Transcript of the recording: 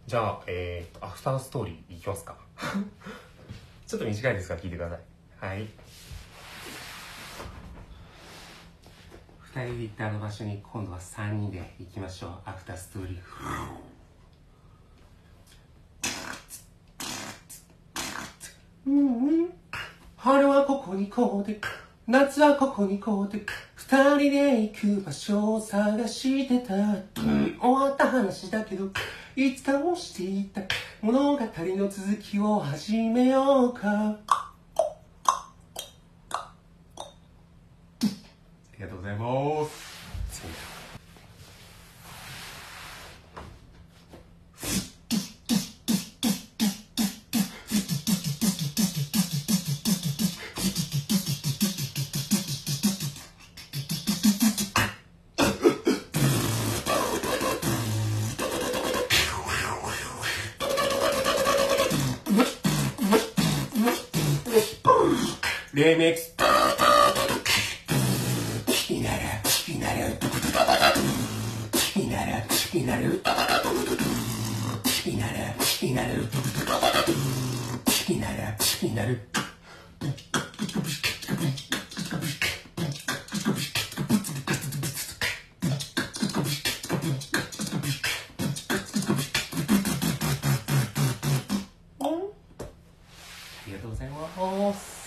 じゃあ、アフターストーリーいきますか。ちょっと短いですが聞いてください。はい。2人で行ったあの場所に今度は3人で行きましょう。アフターストーリー。春はここにこうで、夏はここにこうで、2人で行く場所を探してた。終わった話だけど、いつかもしていた物語の続きを始めようか。ありがとうございます。レミックス気になる気になる気になる気になる気になる気になる気になる気になるありがとうございます。